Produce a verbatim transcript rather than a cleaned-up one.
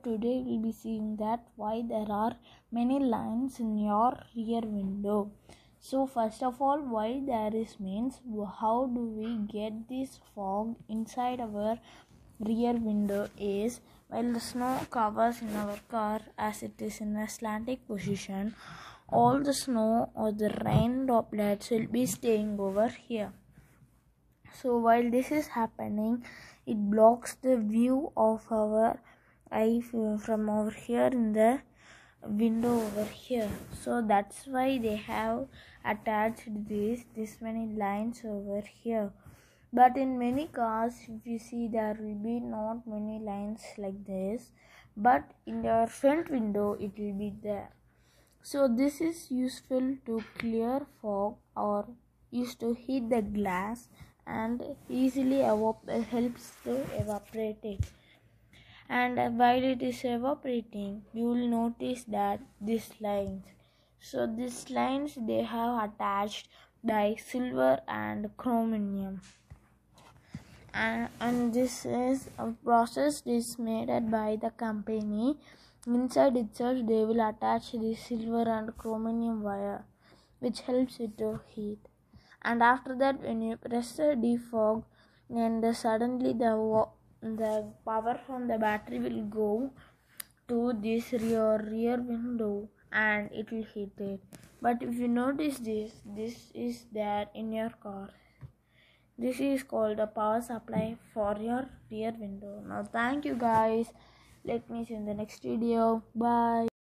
today we'll be seeing that why there are many lines in your rear window. So first of all, why there is means how do we get this fog inside our rear window is while the snow covers in our car as it is in a slanting position, all the snow or the rain droplets will be staying over here. So while this is happening, it blocks the view of our eye from over here in the window over here. So that's why they have attached this this many lines over here. But in many cars, if you see, there will be not many lines like this, but in your front window it will be there. So this is useful to clear fog or used to heat the glass and easily evap- helps to evaporate it. And while it is evaporating, you will notice that these lines. So these lines they have attached by silver and chromium. And, and this is a process is made by the company. Inside itself they will attach the silver and chromium wire which helps it to heat. And after that, when you press the defog, and suddenly the the power from the battery will go to this rear rear window and it will heat it. But if you notice this, this is there in your car. This is called a power supply for your rear window. Now thank you guys. Let me see you in the next video. Bye.